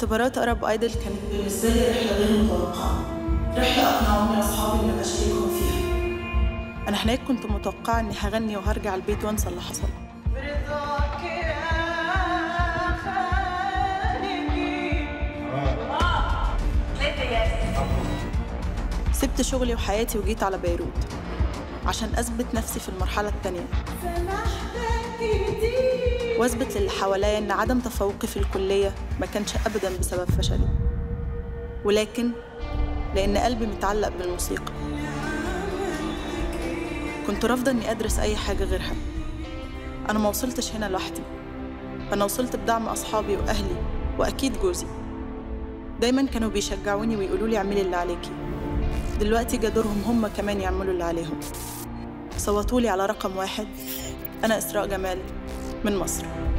اختبارات أرب ايدل كانت بالنسبة لي رحلة غير متوقعة، رحلة أقنعوني أصحابي إني أشاركهم فيها. أنا هناك كنت متوقعة إني هغني وهرجع البيت وأنسى اللي حصل. سبت شغلي وحياتي وجيت على بيروت عشان أثبت نفسي في المرحلة التانية، وأثبت للي حواليا إن عدم تفوقي في الكلية ما كانش أبداً بسبب فشلي، ولكن لأن قلبي متعلق بالموسيقى. كنت رافضة إني أدرس أي حاجة غيرها. أنا ما وصلتش هنا لوحدي، أنا وصلت بدعم أصحابي وأهلي وأكيد جوزي. دايماً كانوا بيشجعوني ويقولوا لي اعملي اللي عليكي. دلوقتي جا دورهم هم كمان يعملوا اللي عليهم. صوتولي على رقم 1. أنا إسراء جمال من مصر.